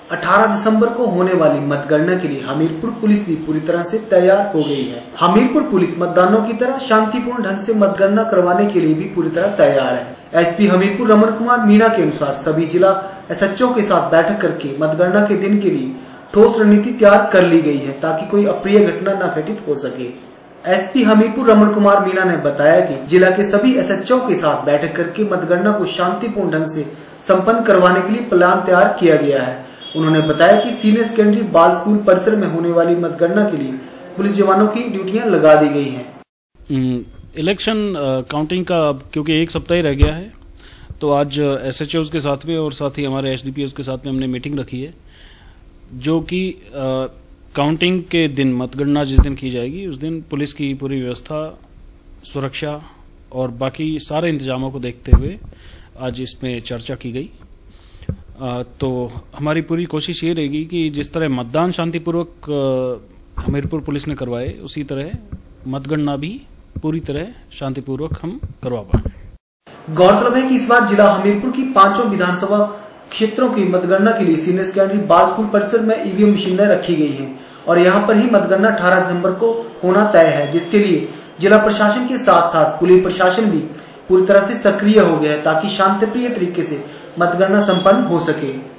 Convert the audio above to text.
18 दिसंबर को होने वाली मतगणना के लिए हमीरपुर पुलिस भी पूरी तरह से तैयार हो गई है। हमीरपुर पुलिस मतदानों की तरह शांतिपूर्ण ढंग से मतगणना करवाने के लिए भी पूरी तरह तैयार है। एसपी हमीरपुर रमन कुमार मीणा के अनुसार सभी जिला एसएचओ के साथ बैठक करके मतगणना के दिन के लिए ठोस रणनीति तैयार कर ली गई है ताकि कोई अप्रिय घटना न घटित हो सके। एसपी हमीरपुर रमन कुमार मीणा ने बताया कि जिला के सभी एसएचओ के साथ बैठक करके मतगणना को शांतिपूर्ण ढंग से संपन्न करवाने के लिए प्लान तैयार किया गया है। उन्होंने बताया कि सीनियर सेकेंडरी बाल स्कूल परिसर में होने वाली मतगणना के लिए पुलिस जवानों की ड्यूटियां लगा दी गई हैं। इलेक्शन काउंटिंग का क्योंकि एक सप्ताह ही रह गया है, तो आज एसएचओ के साथ में और साथ ही हमारे एसडीपीओ के साथ में हमने मीटिंग रखी है, जो कि काउंटिंग के दिन मतगणना जिस दिन की जाएगी उस दिन पुलिस की पूरी व्यवस्था, सुरक्षा और बाकी सारे इंतजामों को देखते हुए आज इसमें चर्चा की गई। तो हमारी पूरी कोशिश ये रहेगी कि जिस तरह मतदान शांतिपूर्वक हमीरपुर पुलिस ने करवाए, उसी तरह मतगणना भी पूरी तरह शांतिपूर्वक हम करवा पाए। गौरतलब है कि इस बार जिला हमीरपुर की 5 विधानसभा क्षेत्रों की मतगणना के लिए सीनियर सेकेंडरी बाल स्कूल परिसर में ईवीएम मशीनें रखी गई हैं और यहां पर ही मतगणना 18 दिसंबर को होना तय है, जिसके लिए जिला प्रशासन के साथ साथ पुलिस प्रशासन भी पूरी तरह से सक्रिय हो गया है ताकि शांतिप्रिय तरीके से मतगणना संपन्न हो सके।